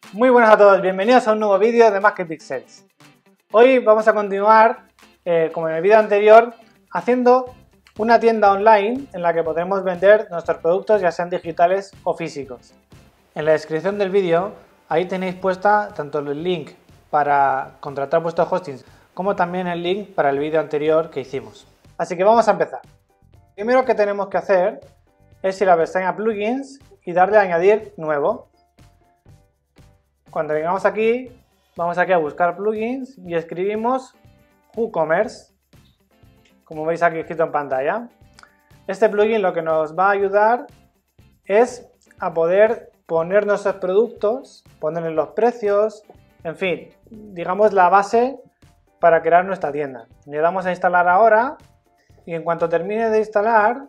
Muy buenas a todos, bienvenidos a un nuevo vídeo de Más que Pixels. Hoy vamos a continuar, como en el vídeo anterior, haciendo una tienda online en la que podremos vender nuestros productos, ya sean digitales o físicos. En la descripción del vídeo, ahí tenéis puesta tanto el link para contratar vuestros hostings, como también el link para el vídeo anterior que hicimos. Así que vamos a empezar. Lo primero que tenemos que hacer es ir a la pestaña Plugins y darle a añadir nuevo. Cuando llegamos aquí, vamos aquí a buscar plugins y escribimos WooCommerce, como veis aquí escrito en pantalla. Este plugin lo que nos va a ayudar es a poder poner nuestros productos, ponerles los precios, en fin, digamos la base para crear nuestra tienda. Le damos a instalar ahora y en cuanto termine de instalar,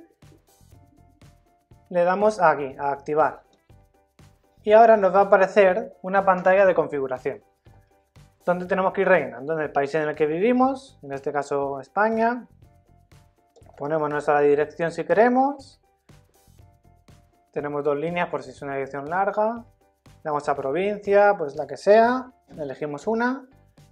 le damos aquí a activar. Y ahora nos va a aparecer una pantalla de configuración, donde tenemos que ir rellenando en el país en el que vivimos, en este caso España. Ponemos nuestra dirección si queremos. Tenemos dos líneas por si es una dirección larga. Damos a provincia, pues la que sea, elegimos una.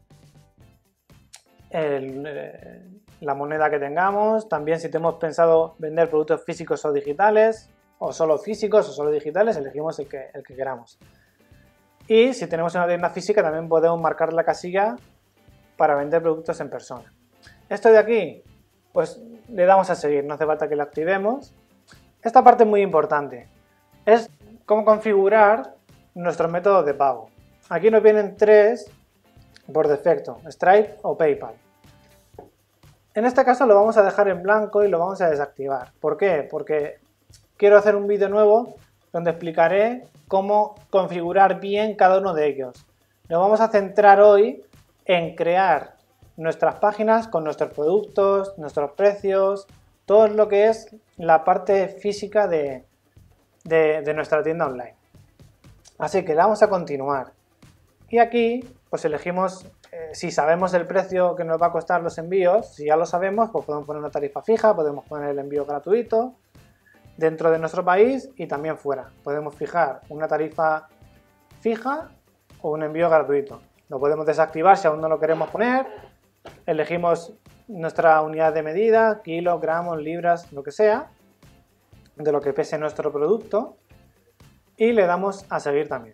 La moneda que tengamos, también si tenemos pensado vender productos físicos o digitales, o solo físicos o solo digitales, elegimos el que queramos. Y si tenemos una tienda física también podemos marcar la casilla para vender productos en persona. Esto de aquí, pues le damos a seguir, no hace falta que lo activemos. Esta parte es muy importante, es cómo configurar nuestros métodos de pago. Aquí nos vienen tres por defecto, Stripe o PayPal. En este caso lo vamos a dejar en blanco y lo vamos a desactivar. ¿Por qué? Porque quiero hacer un vídeo nuevo donde explicaré cómo configurar bien cada uno de ellos. Nos vamos a centrar hoy en crear nuestras páginas con nuestros productos, nuestros precios, todo lo que es la parte física de nuestra tienda online. Así que vamos a continuar. Y aquí pues elegimos, si sabemos el precio que nos va a costar los envíos, si ya lo sabemos, pues podemos poner una tarifa fija, podemos poner el envío gratuito dentro de nuestro país y también fuera. Podemos fijar una tarifa fija o un envío gratuito. Lo podemos desactivar si aún no lo queremos poner. Elegimos nuestra unidad de medida, kilos, gramos, libras, lo que sea, de lo que pese nuestro producto. Y le damos a seguir también.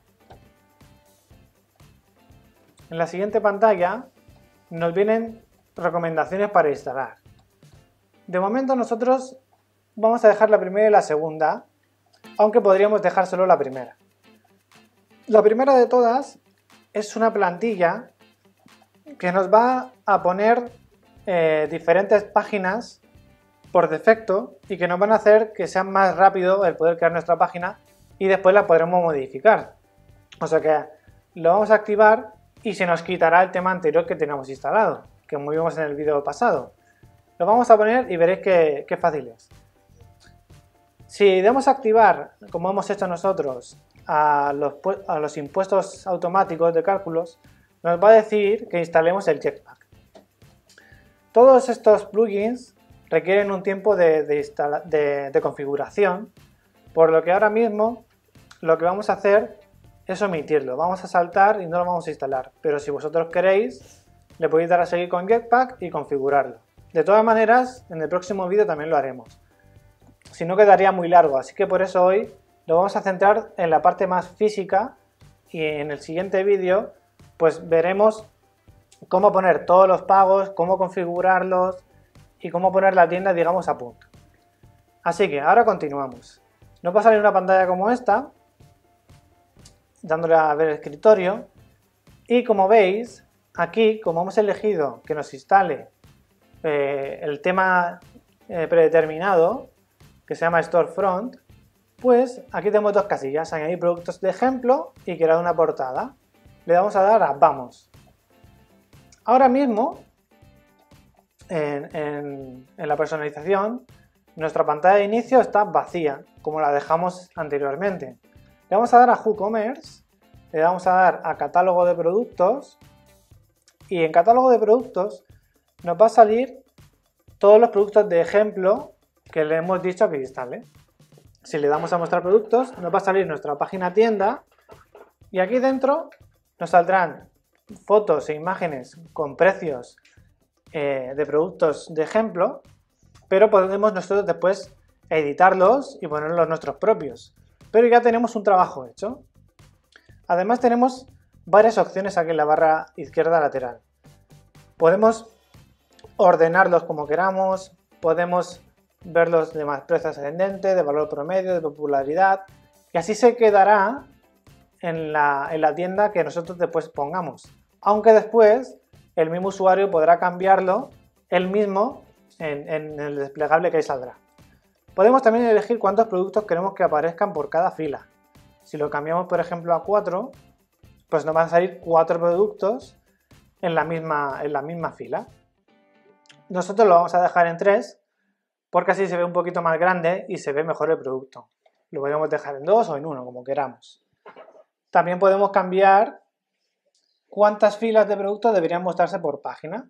En la siguiente pantalla nos vienen recomendaciones para instalar. De momento nosotros vamos a dejar la primera y la segunda, aunque podríamos dejar solo la primera. La primera de todas es una plantilla que nos va a poner diferentes páginas por defecto y que nos van a hacer que sea más rápido el poder crear nuestra página y después la podremos modificar. O sea que lo vamos a activar y se nos quitará el tema anterior que teníamos instalado, que como vimos en el vídeo pasado. Lo vamos a poner y veréis qué fácil es. Si damos a activar, como hemos hecho nosotros, a los impuestos automáticos de cálculos, nos va a decir que instalemos el Jetpack. Todos estos plugins requieren un tiempo de configuración, por lo que ahora mismo lo que vamos a hacer es omitirlo. Vamos a saltar y no lo vamos a instalar, pero si vosotros queréis, le podéis dar a seguir con Jetpack y configurarlo. De todas maneras, en el próximo vídeo también lo haremos. Si no quedaría muy largo, así que por eso hoy lo vamos a centrar en la parte más física y en el siguiente vídeo pues veremos cómo poner todos los pagos, cómo configurarlos y cómo poner la tienda, digamos, a punto. Así que ahora continuamos. Nos va a salir una pantalla como esta, dándole a ver el escritorio y como veis aquí, como hemos elegido que nos instale el tema predeterminado, que se llama Storefront, pues aquí tenemos dos casillas, añadir productos de ejemplo y crear una portada. Le vamos a dar a vamos. Ahora mismo, en la personalización, nuestra pantalla de inicio está vacía, como la dejamos anteriormente. Le vamos a dar a WooCommerce, le vamos a dar a catálogo de productos y en catálogo de productos nos va a salir todos los productos de ejemplo que le hemos dicho que instale. Si le damos a mostrar productos, nos va a salir nuestra página tienda Y aquí dentro nos saldrán fotos e imágenes con precios de productos de ejemplo, pero podemos nosotros después editarlos y ponerlos nuestros propios. Pero ya tenemos un trabajo hecho. Además tenemos varias opciones aquí en la barra izquierda lateral. Podemos ordenarlos como queramos, podemos verlos de más precio ascendente, de valor promedio, de popularidad, y así se quedará en la tienda que nosotros después pongamos. Aunque después el mismo usuario podrá cambiarlo él mismo en el desplegable que ahí saldrá. Podemos también elegir cuántos productos queremos que aparezcan por cada fila. Si lo cambiamos, por ejemplo, a 4, pues nos van a salir 4 productos en la misma fila. Nosotros lo vamos a dejar en 3 porque así se ve un poquito más grande y se ve mejor el producto. Lo podemos dejar en 2 o en 1, como queramos. También podemos cambiar cuántas filas de productos deberían mostrarse por página.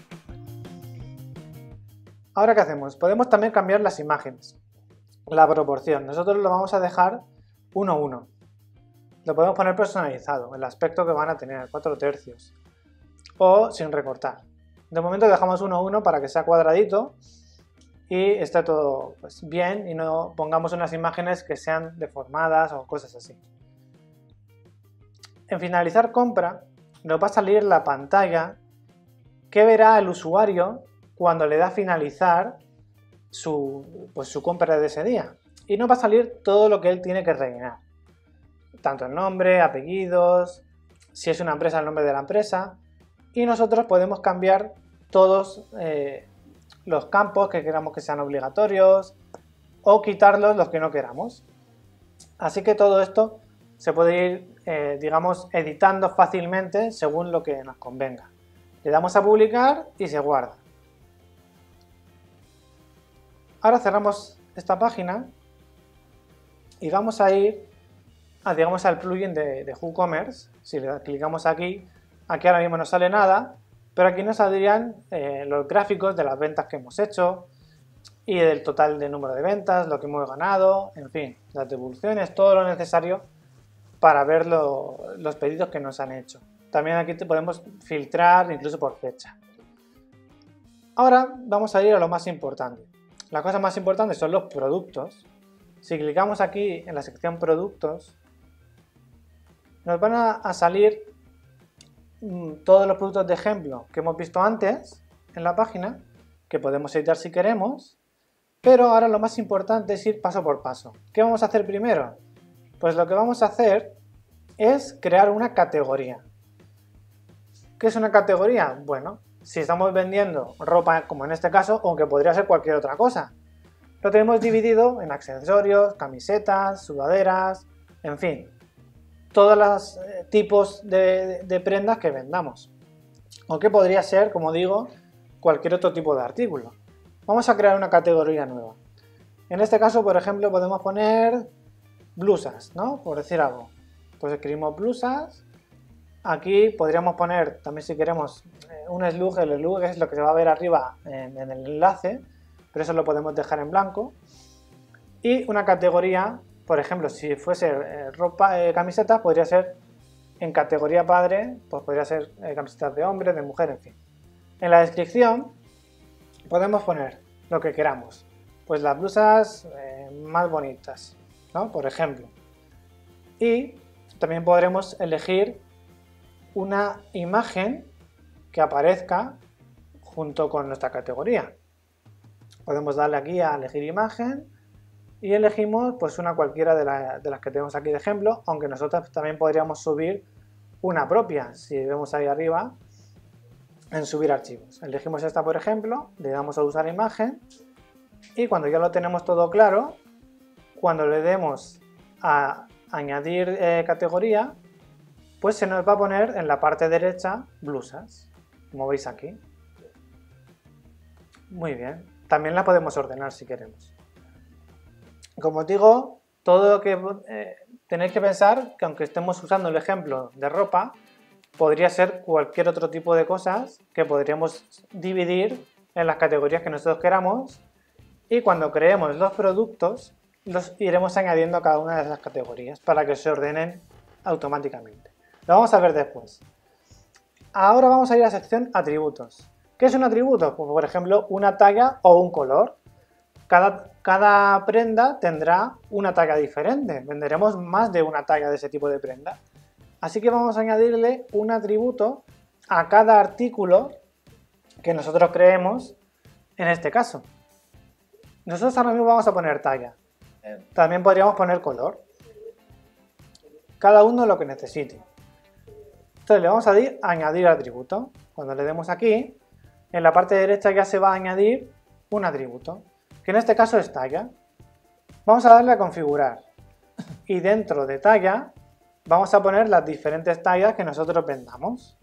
Ahora, ¿qué hacemos? Podemos también cambiar las imágenes, la proporción. Nosotros lo vamos a dejar 1:1. Lo podemos poner personalizado, el aspecto que van a tener, 4/3, o sin recortar. De momento dejamos 1:1 para que sea cuadradito y esté todo pues, bien y no pongamos unas imágenes que sean deformadas o cosas así. En finalizar compra nos va a salir la pantalla que verá el usuario cuando le da a finalizar su compra de ese día. Y nos va a salir todo lo que él tiene que rellenar. Tanto el nombre, apellidos, si es una empresa el nombre de la empresa. Y nosotros podemos cambiar todos los campos que queramos que sean obligatorios o quitarlos los que no queramos. Así que todo esto se puede ir, digamos, editando fácilmente según lo que nos convenga. Le damos a publicar y se guarda. Ahora cerramos esta página y vamos a ir digamos, al plugin de WooCommerce. Si le clicamos aquí ahora mismo no sale nada, pero aquí nos saldrían los gráficos de las ventas que hemos hecho y del total de número de ventas, lo que hemos ganado, en fin, las devoluciones, todo lo necesario para ver los pedidos que nos han hecho. También aquí podemos filtrar incluso por fecha. Ahora vamos a ir a lo más importante. Las cosas más importantes son los productos. Si clicamos aquí en la sección productos, nos van a salir todos los productos de ejemplo que hemos visto antes en la página, que podemos editar si queremos, pero ahora lo más importante es ir paso por paso. ¿Qué vamos a hacer primero? Pues lo que vamos a hacer es crear una categoría. ¿Qué es una categoría? Bueno, si estamos vendiendo ropa, como en este caso, aunque podría ser cualquier otra cosa, lo tenemos dividido en accesorios, camisetas, sudaderas, en fin, todos los tipos de prendas que vendamos. O que podría ser, como digo, cualquier otro tipo de artículo. Vamos a crear una categoría nueva. En este caso, por ejemplo, podemos poner blusas, ¿no? Por decir algo. Pues escribimos blusas. Aquí podríamos poner, también si queremos, un slug. El slug es lo que se va a ver arriba en el enlace, pero eso lo podemos dejar en blanco. Y una categoría, por ejemplo, si fuese ropa, camisetas, podría ser en categoría padre, pues podría ser camisetas de hombre, de mujer, en fin. En la descripción podemos poner lo que queramos, pues las blusas más bonitas, ¿no? Por ejemplo. Y también podremos elegir una imagen que aparezca junto con nuestra categoría. Podemos darle aquí a elegir imagen y elegimos pues una cualquiera de las que tenemos aquí de ejemplo, aunque nosotros también podríamos subir una propia, si vemos ahí arriba en subir archivos. Elegimos esta, por ejemplo, le damos a usar imagen y cuando ya lo tenemos todo claro, cuando le demos a añadir categoría, pues se nos va a poner en la parte derecha blusas, como veis aquí. Muy bien, también la podemos ordenar si queremos. Como os digo, todo lo que tenéis que pensar que aunque estemos usando el ejemplo de ropa, podría ser cualquier otro tipo de cosas que podríamos dividir en las categorías que nosotros queramos y cuando creemos los productos los iremos añadiendo a cada una de esas categorías para que se ordenen automáticamente. Lo vamos a ver después. Ahora vamos a ir a la sección atributos. ¿Qué es un atributo? Pues, por ejemplo, una talla o un color. Cada prenda tendrá una talla diferente. Venderemos más de una talla de ese tipo de prenda. Así que vamos a añadirle un atributo a cada artículo que nosotros creemos en este caso. Nosotros ahora mismo vamos a poner talla. También podríamos poner color. Cada uno lo que necesite. Entonces le vamos a decir añadir atributo. Cuando le demos aquí, en la parte derecha ya se va a añadir un atributo, que en este caso es talla. Vamos a darle a configurar. Y dentro de talla vamos a poner las diferentes tallas que nosotros vendamos.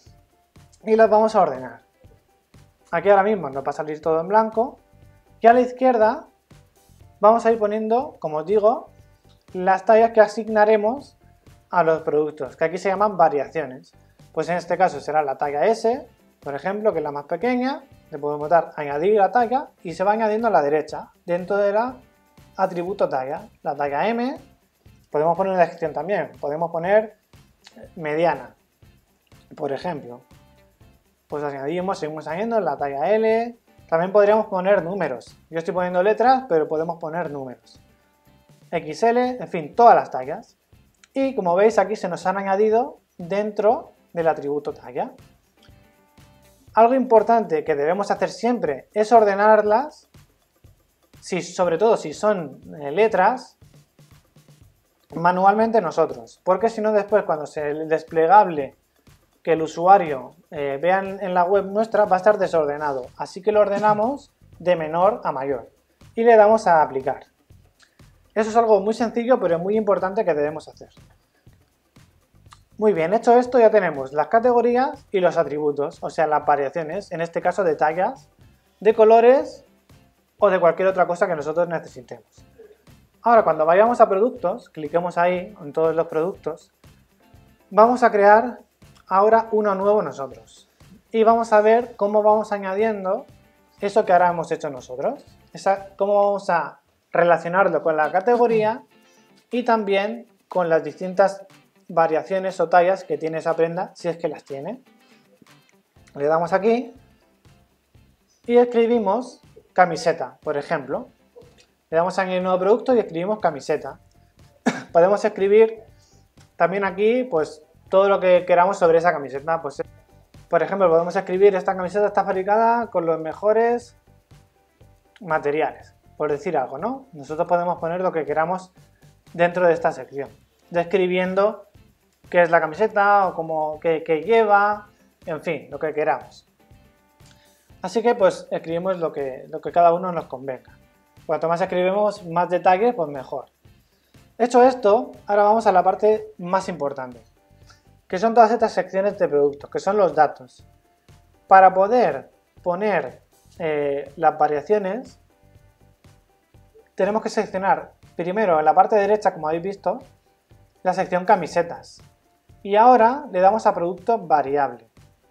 Y las vamos a ordenar. Aquí ahora mismo nos va a salir todo en blanco. Y a la izquierda vamos a ir poniendo, como os digo, las tallas que asignaremos a los productos, que aquí se llaman variaciones. Pues en este caso será la talla S, por ejemplo, que es la más pequeña. Le podemos dar añadir la talla y se va añadiendo a la derecha, dentro de la atributo talla. La talla M, podemos poner una descripción también, podemos poner mediana, por ejemplo. Pues añadimos, seguimos añadiendo la talla L. También podríamos poner números. Yo estoy poniendo letras, pero podemos poner números. XL, en fin, todas las tallas. Y como veis aquí se nos han añadido dentro del atributo talla. Algo importante que debemos hacer siempre es ordenarlas, sobre todo si son letras, manualmente nosotros. Porque si no después cuando el desplegable que el usuario vea en la web nuestra va a estar desordenado. Así que lo ordenamos de menor a mayor. Y le damos a aplicar. Eso es algo muy sencillo, pero muy importante que debemos hacer. Muy bien, hecho esto ya tenemos las categorías y los atributos, o sea, las variaciones, en este caso de tallas, de colores o de cualquier otra cosa que nosotros necesitemos. Ahora, cuando vayamos a productos, cliquemos ahí en todos los productos, vamos a crear ahora uno nuevo nosotros. Y vamos a ver cómo vamos añadiendo eso que ahora hemos hecho nosotros, cómo vamos a relacionarlo con la categoría y también con las distintas variaciones o tallas que tiene esa prenda, si es que las tiene. Le damos aquí y escribimos camiseta, por ejemplo. Le damos a añadir nuevo producto y escribimos camiseta. Podemos escribir también aquí pues todo lo que queramos sobre esa camiseta. Pues, por ejemplo, podemos escribir esta camiseta está fabricada con los mejores materiales, por decir algo, ¿no? Nosotros podemos poner lo que queramos dentro de esta sección, describiendo qué es la camiseta o qué lleva, en fin, lo que queramos. Así que pues escribimos lo que cada uno nos convenga. Cuanto más escribimos, más detalles, pues mejor. Hecho esto, ahora vamos a la parte más importante, que son todas estas secciones de productos, que son los datos. Para poder poner las variaciones, tenemos que seleccionar primero en la parte derecha, como habéis visto, la sección camisetas. Y ahora le damos a producto variable.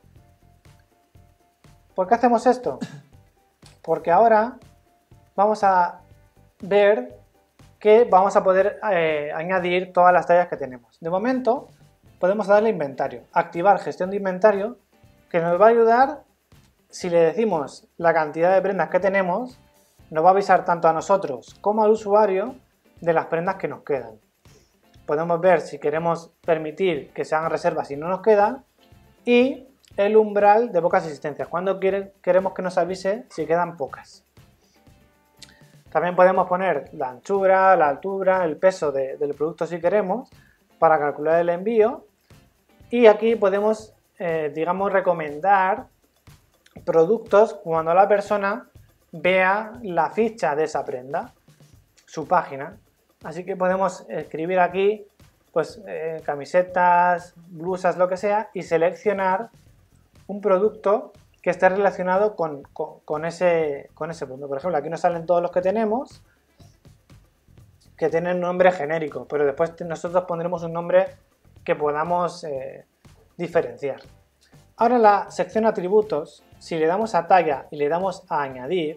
¿Por qué hacemos esto? Porque ahora vamos a ver que vamos a poder añadir todas las tallas que tenemos. De momento podemos darle inventario, activar gestión de inventario, que nos va a ayudar, si le decimos la cantidad de prendas que tenemos, nos va a avisar tanto a nosotros como al usuario de las prendas que nos quedan. Podemos ver si queremos permitir que se hagan reservas si no nos quedan y el umbral de pocas existencias, cuando queremos que nos avise si quedan pocas. También podemos poner la anchura, la altura, el peso del producto si queremos para calcular el envío y aquí podemos, digamos, recomendar productos cuando la persona vea la ficha de esa prenda, su página. Así que podemos escribir aquí pues camisetas, blusas, lo que sea y seleccionar un producto que esté relacionado con ese punto. Por ejemplo, aquí nos salen todos los que tenemos que tienen nombre genérico, pero después nosotros pondremos un nombre que podamos diferenciar. Ahora en la sección atributos, si le damos a talla y le damos a añadir,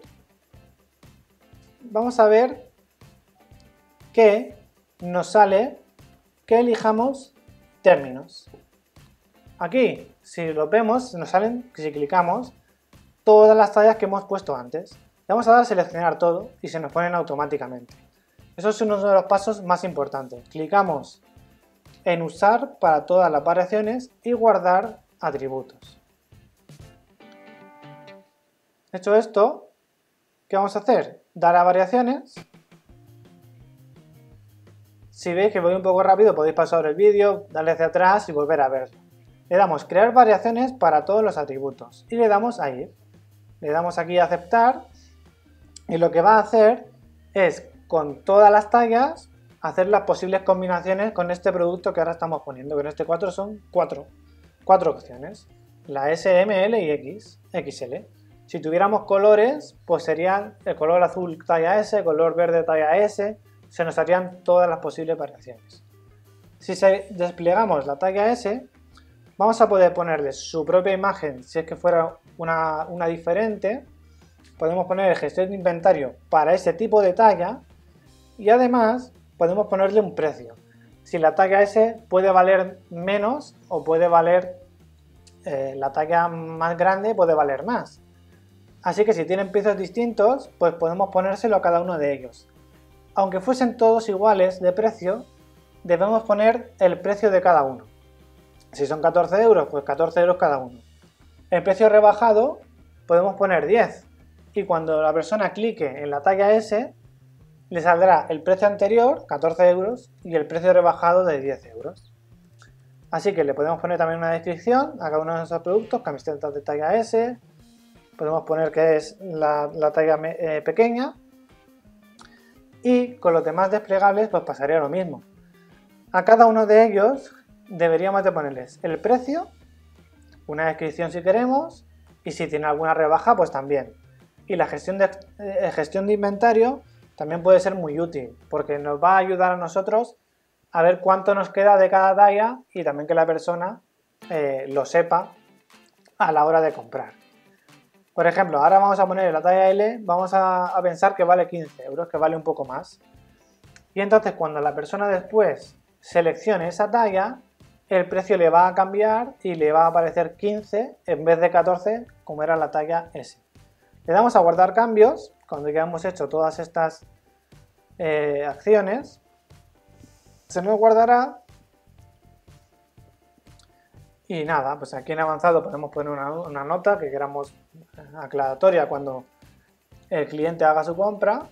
vamos a ver que nos sale que elijamos términos. Aquí, si lo vemos, nos salen, si clicamos, todas las tallas que hemos puesto antes. Le vamos a dar a seleccionar todo y se nos ponen automáticamente. Eso es uno de los pasos más importantes. Clicamos en usar para todas las variaciones y guardar atributos. Hecho esto, ¿qué vamos a hacer? Dar a variaciones. Si veis que voy un poco rápido podéis pasar el vídeo, darle hacia atrás y volver a verlo. Le damos crear variaciones para todos los atributos y le damos a ir. Le damos aquí a aceptar y lo que va a hacer es con todas las tallas hacer las posibles combinaciones con este producto que ahora estamos poniendo, que en este 4 son cuatro opciones, la S, M, L y X, XL. Si tuviéramos colores, pues serían el color azul talla S, el color verde talla S, se nos harían todas las posibles variaciones. Si desplegamos la talla S, vamos a poder ponerle su propia imagen, si es que fuera una diferente, podemos poner el gestor de inventario para ese tipo de talla y además podemos ponerle un precio. Si la talla S puede valer menos o puede valer la talla más grande puede valer más. Así que si tienen precios distintos, pues podemos ponérselo a cada uno de ellos. Aunque fuesen todos iguales de precio, debemos poner el precio de cada uno. Si son 14 euros, pues 14 euros cada uno. El precio rebajado podemos poner 10 y cuando la persona clique en la talla S, le saldrá el precio anterior, 14 euros, y el precio rebajado de 10 euros. Así que le podemos poner también una descripción a cada uno de nuestros productos, camisetas de talla S, podemos poner que es la talla pequeña y con los demás desplegables pues pasaría lo mismo. A cada uno de ellos deberíamos de ponerles el precio, una descripción si queremos y si tiene alguna rebaja pues también. Y la gestión de inventario también puede ser muy útil porque nos va a ayudar a nosotros a ver cuánto nos queda de cada talla y también que la persona lo sepa a la hora de comprar. Por ejemplo, ahora vamos a poner la talla L, vamos a pensar que vale 15 euros, que vale un poco más. Y entonces cuando la persona después seleccione esa talla, el precio le va a cambiar y le va a aparecer 15 en vez de 14 como era la talla S. Le damos a guardar cambios cuando ya hemos hecho todas estas acciones. Se nos guardará y nada, pues aquí en avanzado podemos poner una nota que queramos aclaratoria cuando el cliente haga su compra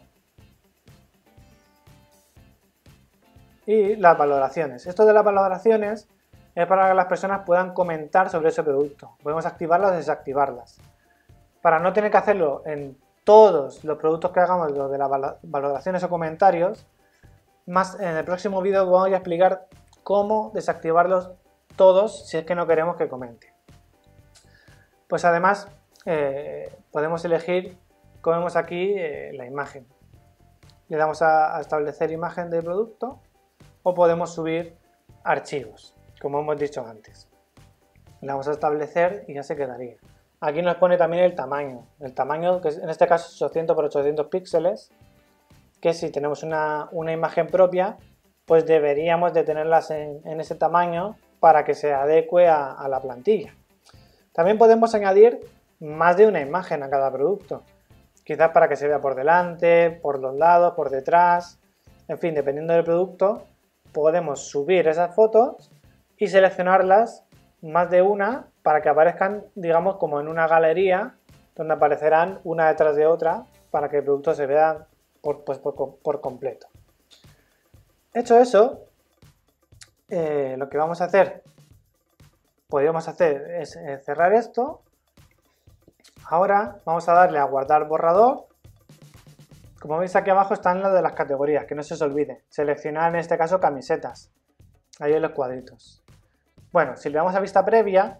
y las valoraciones. Esto de las valoraciones es para que las personas puedan comentar sobre ese producto. Podemos activarlas o desactivarlas. Para no tener que hacerlo en todos los productos que hagamos, lo de las valoraciones o comentarios, en el próximo vídeo voy a explicar cómo desactivarlos todos si es que no queremos que comente. Pues además podemos elegir, como vemos aquí, la imagen. Le damos a establecer imagen del producto o podemos subir archivos, como hemos dicho antes. Le damos a establecer y ya se quedaría. Aquí nos pone también el tamaño que en este caso es 800 por 800 píxeles, que si tenemos una imagen propia, pues deberíamos de tenerlas en ese tamaño para que se adecue a la plantilla. También podemos añadir más de una imagen a cada producto, quizás para que se vea por delante, por los lados, por detrás, en fin, dependiendo del producto, podemos subir esas fotos y seleccionarlas más de una para que aparezcan, digamos, como en una galería donde aparecerán una detrás de otra para que el producto se vea por completo. Hecho eso, lo que vamos a hacer, podríamos hacer es cerrar esto. Ahora vamos a darle a guardar borrador. Como veis aquí abajo están las de las categorías, que no se os olvide. Seleccionar en este caso camisetas, ahí en los cuadritos. Bueno, si le damos a vista previa,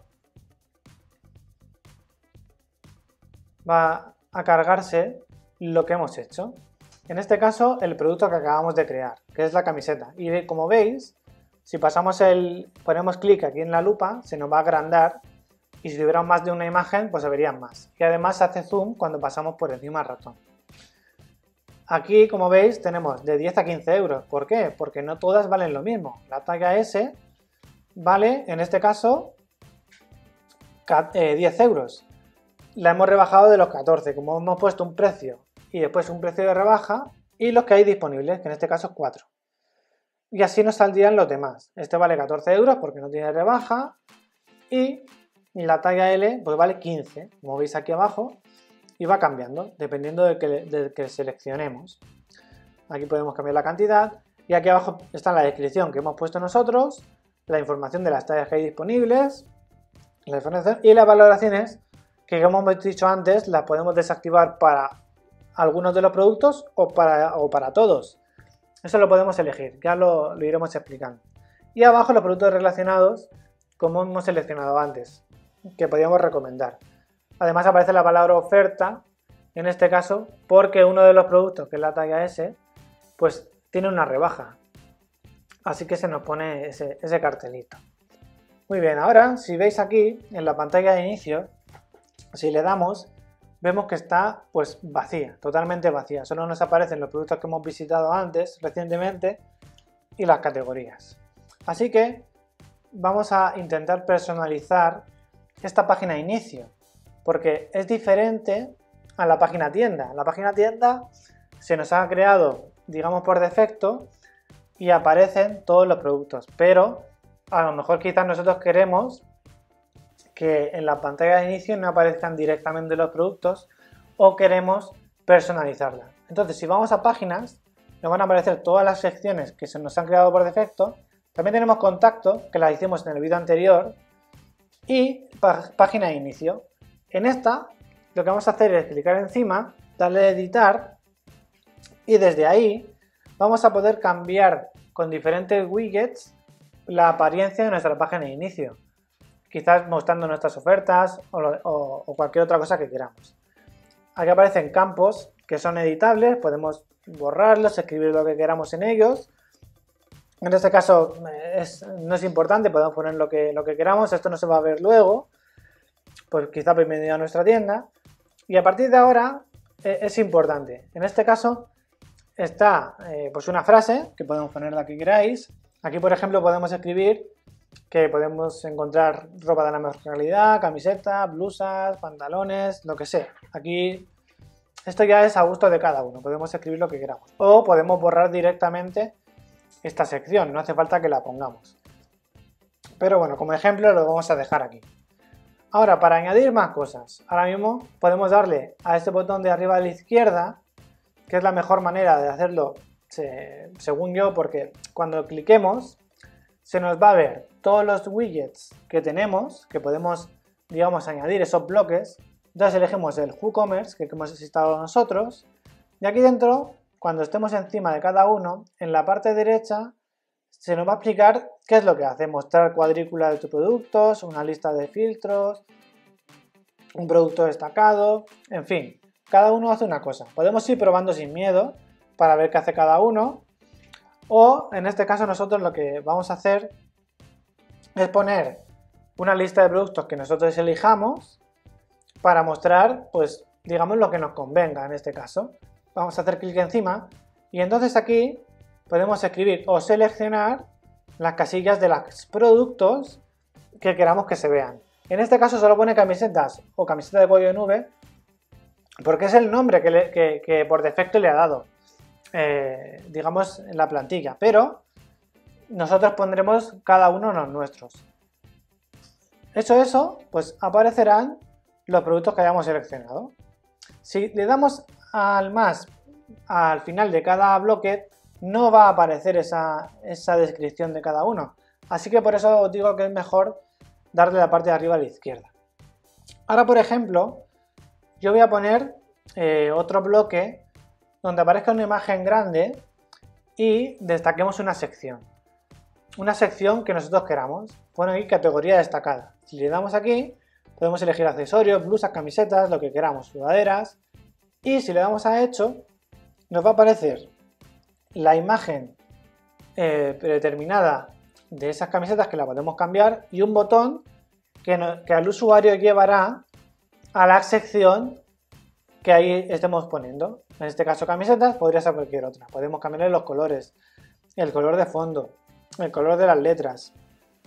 va a cargarse lo que hemos hecho. En este caso, el producto que acabamos de crear, que es la camiseta. Y como veis, si ponemos clic aquí en la lupa, se nos va a agrandar. Y si tuviéramos más de una imagen, pues se verían más. Y además se hace zoom cuando pasamos por encima del ratón. Aquí, como veis, tenemos de 10 a 15 euros. ¿Por qué? Porque no todas valen lo mismo. La talla S vale, en este caso, 10 euros. La hemos rebajado de los 14, como hemos puesto un precio y después un precio de rebaja y los que hay disponibles, que en este caso es 4. Y así nos saldrían los demás. Este vale 14 euros porque no tiene rebaja y la talla L pues vale 15, como veis aquí abajo, y va cambiando dependiendo del que seleccionemos. Aquí podemos cambiar la cantidad y aquí abajo está la descripción que hemos puesto nosotros, la información de las tallas que hay disponibles, la información y las valoraciones que, como hemos dicho antes, las podemos desactivar para algunos de los productos o para todos. Eso lo podemos elegir, ya lo iremos explicando. Y abajo los productos relacionados, como hemos seleccionado antes, que podríamos recomendar. Además aparece la palabra oferta, en este caso, porque uno de los productos, que es la talla S, pues tiene una rebaja. Así que se nos pone ese cartelito. Muy bien, ahora si veis aquí en la pantalla de inicio, si le damos, vemos que está pues vacía, totalmente vacía. Solo nos aparecen los productos que hemos visitado antes, recientemente, y las categorías. Así que vamos a intentar personalizar esta página de inicio, porque es diferente a la página tienda. La página tienda se nos ha creado, digamos, por defecto y aparecen todos los productos, pero a lo mejor quizás nosotros queremos que en la pantalla de inicio no aparezcan directamente los productos o queremos personalizarla. Entonces, si vamos a páginas, nos van a aparecer todas las secciones que se nos han creado por defecto. También tenemos contacto, que la hicimos en el vídeo anterior, y página de inicio. En esta, lo que vamos a hacer es clicar encima, darle a editar, y desde ahí vamos a poder cambiar con diferentes widgets la apariencia de nuestra página de inicio. Quizás mostrando nuestras ofertas o cualquier otra cosa que queramos. Aquí aparecen campos que son editables, podemos borrarlos, escribir lo que queramos en ellos. En este caso no es importante, podemos poner lo que queramos, esto no se va a ver luego, pues quizá bienvenido a nuestra tienda. Y a partir de ahora es importante, en este caso está pues una frase que podemos poner la que queráis. Aquí por ejemplo podemos escribir que podemos encontrar ropa de la mejor calidad, camisetas, blusas, pantalones, lo que sea. Aquí esto ya es a gusto de cada uno, podemos escribir lo que queramos. O podemos borrar directamente esta sección, no hace falta que la pongamos. Pero bueno, como ejemplo lo vamos a dejar aquí. Ahora, para añadir más cosas, ahora mismo podemos darle a este botón de arriba a la izquierda, que es la mejor manera de hacerlo, según yo, porque cuando cliquemos se nos va a ver todos los widgets que tenemos, que podemos, digamos, añadir esos bloques. Entonces elegimos el WooCommerce, que hemos instalado nosotros, y aquí dentro, cuando estemos encima de cada uno, en la parte derecha se nos va a explicar qué es lo que hace. Mostrar cuadrícula de tus productos, una lista de filtros, un producto destacado, en fin, cada uno hace una cosa. Podemos ir probando sin miedo para ver qué hace cada uno, o en este caso nosotros lo que vamos a hacer es poner una lista de productos que nosotros elijamos para mostrar, pues, digamos, lo que nos convenga en este caso. Vamos a hacer clic encima y entonces aquí podemos escribir o seleccionar las casillas de los productos que queramos que se vean. En este caso solo pone camisetas o camiseta de cuello de nube porque es el nombre que por defecto le ha dado, digamos, en la plantilla, pero nosotros pondremos cada uno los nuestros. Hecho eso, pues aparecerán los productos que hayamos seleccionado. Si le damos al más al final de cada bloque, no va a aparecer esa descripción de cada uno. Así que por eso os digo que es mejor darle la parte de arriba a la izquierda. Ahora, por ejemplo, yo voy a poner otro bloque donde aparezca una imagen grande y destaquemos una sección. Una sección que nosotros queramos. Pone aquí categoría destacada. Si le damos aquí, podemos elegir accesorios, blusas, camisetas, lo que queramos, sudaderas. Y si le damos a hecho, nos va a aparecer la imagen predeterminada de esas camisetas que la podemos cambiar y un botón que al usuario llevará a la sección que ahí estemos poniendo. En este caso camisetas, podría ser cualquier otra. Podemos cambiarle los colores, el color de fondo, el color de las letras.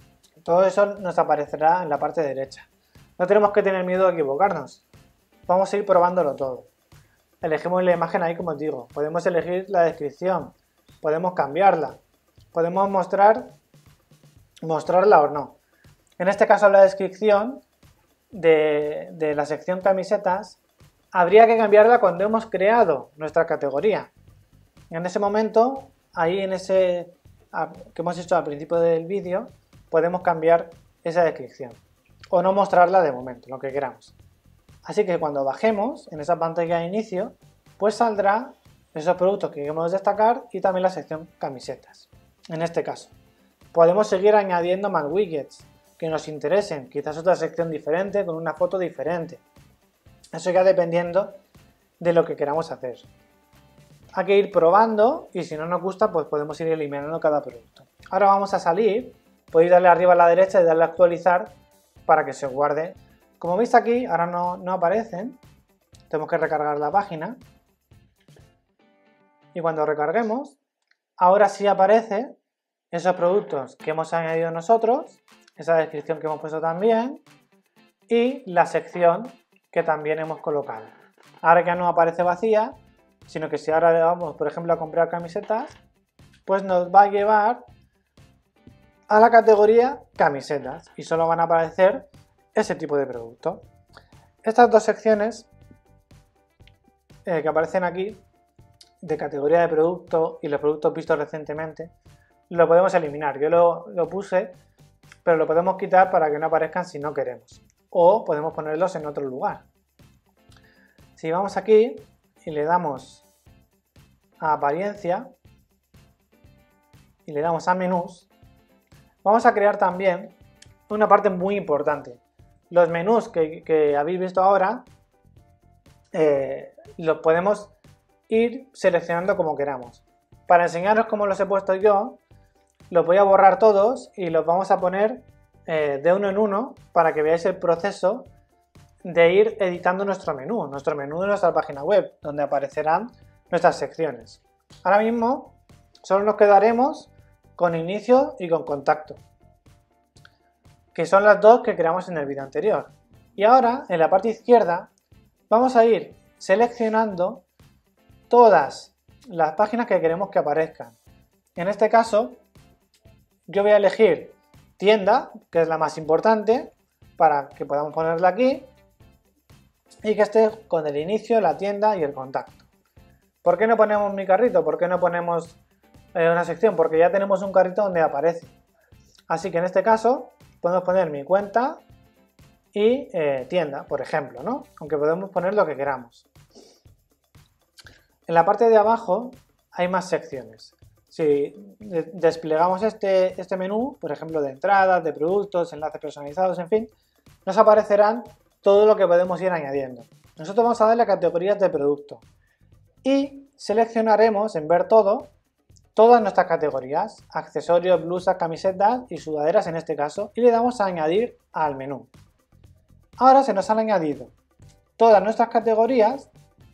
Todo eso nos aparecerá en la parte derecha. No tenemos que tener miedo a equivocarnos. Vamos a ir probándolo todo. Elegimos la imagen ahí, como os digo. Podemos elegir la descripción. Podemos cambiarla. Podemos mostrarla o no. En este caso, la descripción de la sección camisetas habría que cambiarla cuando hemos creado nuestra categoría. En ese momento, ahí en ese que hemos hecho al principio del vídeo, podemos cambiar esa descripción o no mostrarla de momento, lo que queramos. Así que cuando bajemos en esa pantalla de inicio, pues saldrá esos productos que queremos destacar y también la sección camisetas. En este caso, podemos seguir añadiendo más widgets que nos interesen, quizás otra sección diferente con una foto diferente. Eso ya dependiendo de lo que queramos hacer. Hay que ir probando y si no nos gusta, pues podemos ir eliminando cada producto. Ahora vamos a salir, podéis darle arriba a la derecha y darle a actualizar para que se guarde. Como veis aquí, ahora no aparecen, tenemos que recargar la página. Y cuando recarguemos, ahora sí aparece esos productos que hemos añadido nosotros, esa descripción que hemos puesto también y la sección que también hemos colocado. Ahora ya no aparece vacía, sino que si ahora le vamos, por ejemplo, a comprar camisetas, pues nos va a llevar a la categoría camisetas y solo van a aparecer ese tipo de producto. Estas dos secciones que aparecen aquí, de categoría de producto y los productos vistos recientemente, lo podemos eliminar. Yo lo puse, pero lo podemos quitar para que no aparezcan si no queremos. O podemos ponerlos en otro lugar. Si vamos aquí y le damos a apariencia y le damos a menús, vamos a crear también una parte muy importante. Los menús que habéis visto ahora los podemos ir seleccionando como queramos. Para enseñaros cómo los he puesto yo, los voy a borrar todos y los vamos a poner de uno en uno para que veáis el proceso de ir editando nuestro menú de nuestra página web, donde aparecerán nuestras secciones. Ahora mismo solo nos quedaremos con inicio y con contacto, que son las dos que creamos en el vídeo anterior. Y ahora, en la parte izquierda, vamos a ir seleccionando todas las páginas que queremos que aparezcan. En este caso, yo voy a elegir tienda, que es la más importante, para que podamos ponerla aquí, y que esté con el inicio, la tienda y el contacto. ¿Por qué no ponemos mi carrito? ¿Por qué no ponemos una sección? Porque ya tenemos un carrito donde aparece. Así que en este caso podemos poner mi cuenta y tienda, por ejemplo, ¿no? Aunque podemos poner lo que queramos. En la parte de abajo hay más secciones. Si desplegamos este menú, por ejemplo, de entradas, de productos, enlaces personalizados, en fin, nos aparecerán todo lo que podemos ir añadiendo. Nosotros vamos a darle a categorías de producto y seleccionaremos en ver todo todas nuestras categorías, accesorios, blusas, camisetas y sudaderas en este caso, y le damos a añadir al menú. Ahora se nos han añadido todas nuestras categorías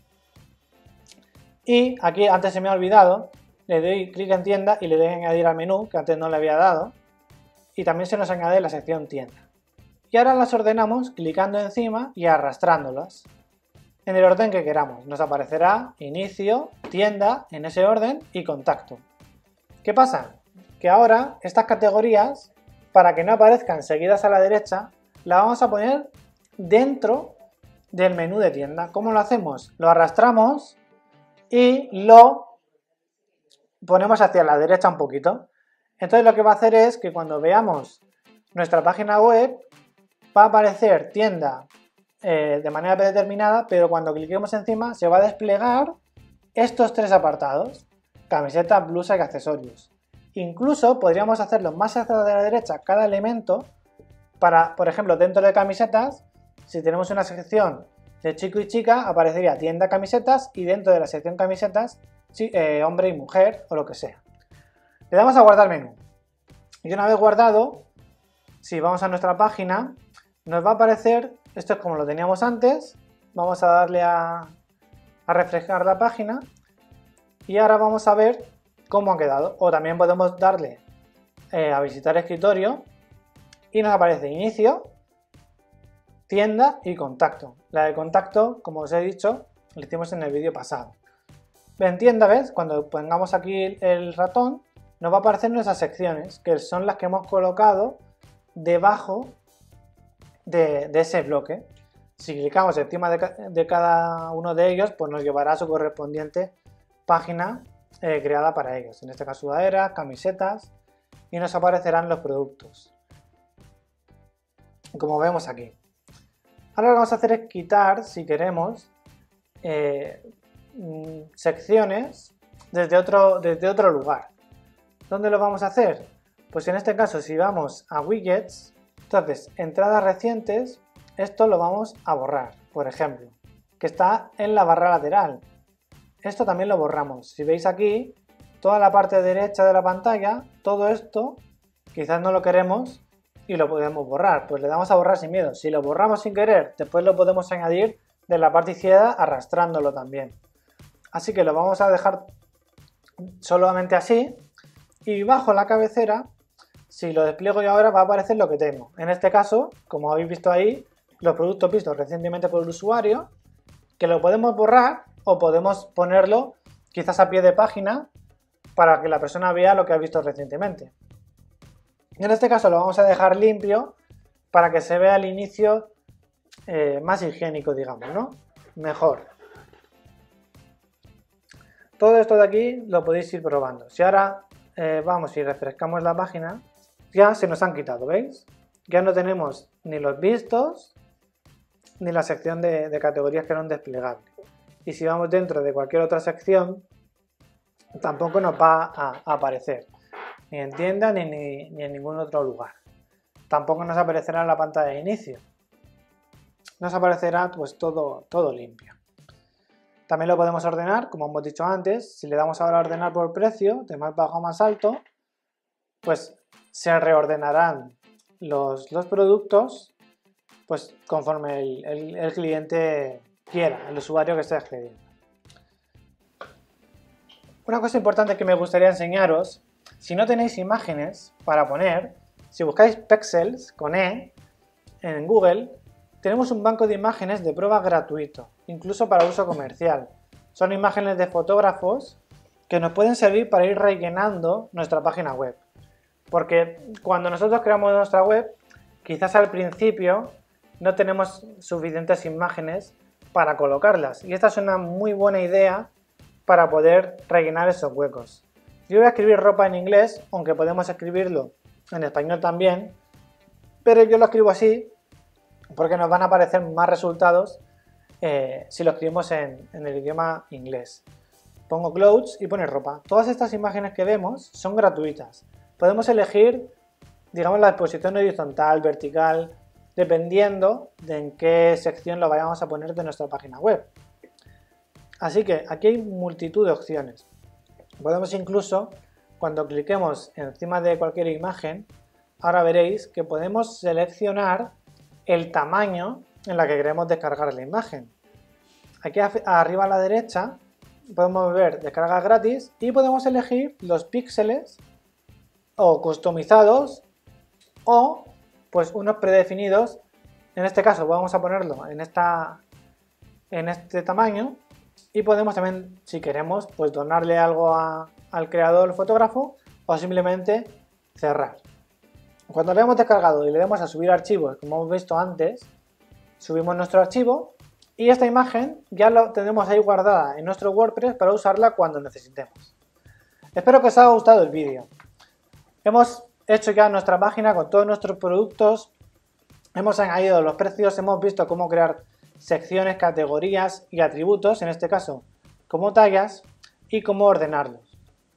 y aquí antes se me ha olvidado, le doy clic en tienda y le doy a añadir al menú, que antes no le había dado, y también se nos añade la sección tienda. Y ahora las ordenamos clicando encima y arrastrándolas en el orden que queramos. Nos aparecerá inicio, tienda, en ese orden y contacto. ¿Qué pasa? Que ahora estas categorías, para que no aparezcan seguidas a la derecha, las vamos a poner dentro del menú de tienda. ¿Cómo lo hacemos? Lo arrastramos y lo ponemos hacia la derecha un poquito. Entonces lo que va a hacer es que cuando veamos nuestra página web va a aparecer tienda de manera predeterminada, pero cuando cliquemos encima se va a desplegar estos tres apartados: camisetas, blusas y accesorios. Incluso podríamos hacerlo más hacia la derecha cada elemento para, por ejemplo, dentro de camisetas, si tenemos una sección de chico y chica, aparecería tienda camisetas y dentro de la sección camisetas, hombre y mujer o lo que sea. Le damos a guardar menú. Y una vez guardado, si vamos a nuestra página, nos va a aparecer, esto es como lo teníamos antes, vamos a darle a refrescar la página y ahora vamos a ver cómo ha quedado. O también podemos darle a visitar escritorio y nos aparece inicio, tienda y contacto. La de contacto, como os he dicho, lo hicimos en el vídeo pasado. En tienda, ¿ves? Cuando pongamos aquí el ratón, nos va a aparecer nuestras secciones, que son las que hemos colocado debajo de ese bloque. Si clicamos encima de cada uno de ellos, pues nos llevará a su correspondiente página creada para ellos. En este caso, sudaderas, camisetas, y nos aparecerán los productos, como vemos aquí. Ahora lo que vamos a hacer es quitar, si queremos, secciones desde otro lugar. ¿Dónde lo vamos a hacer? Pues en este caso, si vamos a widgets, entonces entradas recientes, esto lo vamos a borrar, por ejemplo, que está en la barra lateral. Esto también lo borramos. Si veis aquí, toda la parte derecha de la pantalla, todo esto quizás no lo queremos y lo podemos borrar. Pues le damos a borrar sin miedo. Si lo borramos sin querer, después lo podemos añadir de la parte izquierda arrastrándolo también. Así que lo vamos a dejar solamente así, y bajo la cabecera, si lo despliego yo ahora, va a aparecer lo que tengo. En este caso, como habéis visto ahí, los productos vistos recientemente por el usuario, que lo podemos borrar o podemos ponerlo quizás a pie de página para que la persona vea lo que ha visto recientemente. En este caso lo vamos a dejar limpio para que se vea el inicio más higiénico, digamos, ¿no? Mejor. Todo esto de aquí lo podéis ir probando. Si ahora vamos y refrescamos la página, ya se nos han quitado, ¿veis? Ya no tenemos ni los vistos ni la sección de categorías que eran desplegables. Y si vamos dentro de cualquier otra sección, tampoco nos va a aparecer, ni en tienda ni en ningún otro lugar. Tampoco nos aparecerá en la pantalla de inicio. Nos aparecerá pues todo limpio. También lo podemos ordenar, como hemos dicho antes. Si le damos ahora a ordenar por precio, de más bajo a más alto, pues se reordenarán los productos pues conforme el cliente quiera, el usuario que esté accediendo. Una cosa importante que me gustaría enseñaros, si no tenéis imágenes para poner, si buscáis Pexels con E en Google, tenemos un banco de imágenes de prueba gratuito, incluso para uso comercial. Son imágenes de fotógrafos que nos pueden servir para ir rellenando nuestra página web. Porque cuando nosotros creamos nuestra web, quizás al principio no tenemos suficientes imágenes para colocarlas. Y esta es una muy buena idea para poder rellenar esos huecos. Yo voy a escribir ropa en inglés, aunque podemos escribirlo en español también, pero yo lo escribo así porque nos van a aparecer más resultados si lo escribimos en el idioma inglés. Pongo clothes y pone ropa. Todas estas imágenes que vemos son gratuitas. Podemos elegir, digamos, la posición horizontal, vertical, dependiendo de en qué sección lo vayamos a poner de nuestra página web. Así que aquí hay multitud de opciones. Podemos incluso, cuando cliquemos encima de cualquier imagen, ahora veréis que podemos seleccionar el tamaño en la que queremos descargar la imagen. Aquí arriba a la derecha podemos ver descargas gratis y podemos elegir los píxeles o customizados o pues unos predefinidos. En este caso vamos a ponerlo en este tamaño y podemos también, si queremos, pues donarle algo al creador, el fotógrafo, o simplemente cerrar. Cuando lo hemos descargado y le demos a subir archivos, como hemos visto antes, subimos nuestro archivo y esta imagen ya la tenemos ahí guardada en nuestro WordPress para usarla cuando necesitemos. Espero que os haya gustado el vídeo. Hemos hecho ya nuestra página con todos nuestros productos, hemos añadido los precios, hemos visto cómo crear secciones, categorías y atributos, en este caso como tallas, y cómo ordenarlos.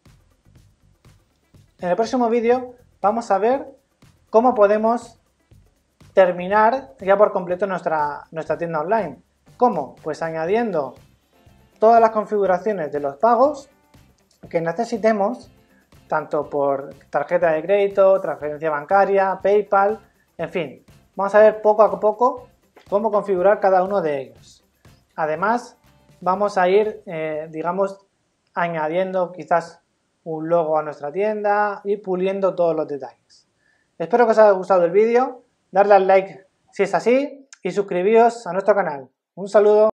En el próximo vídeo vamos a ver cómo podemos terminar ya por completo nuestra tienda online. ¿Cómo? Pues añadiendo todas las configuraciones de los pagos que necesitemos, tanto por tarjeta de crédito, transferencia bancaria, PayPal, en fin. Vamos a ver poco a poco cómo configurar cada uno de ellos. Además, vamos a ir, digamos, añadiendo quizás un logo a nuestra tienda y puliendo todos los detalles. Espero que os haya gustado el vídeo, darle al like si es así y suscribíos a nuestro canal. Un saludo.